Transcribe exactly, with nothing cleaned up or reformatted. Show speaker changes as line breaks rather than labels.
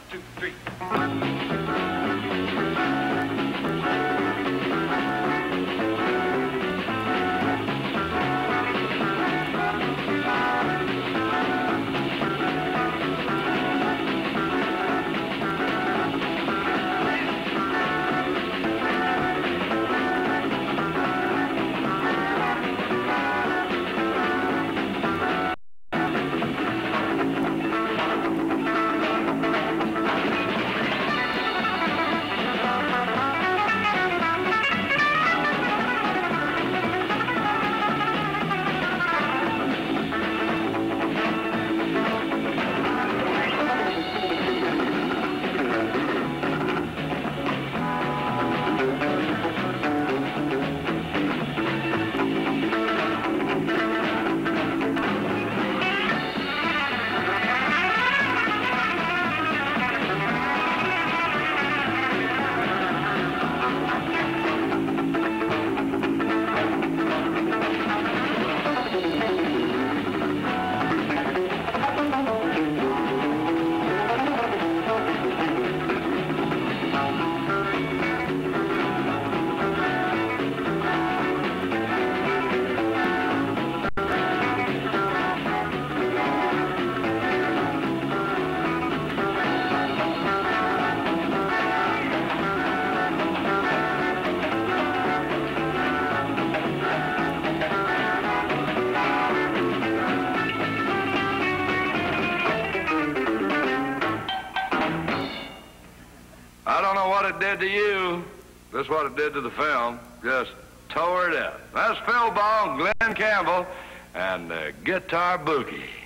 two, three. I don't know what it did to you. This is what it did to the film. Just tore it up. That's Phil Baugh, Glen Campbell, and uh, Guitar Boogie.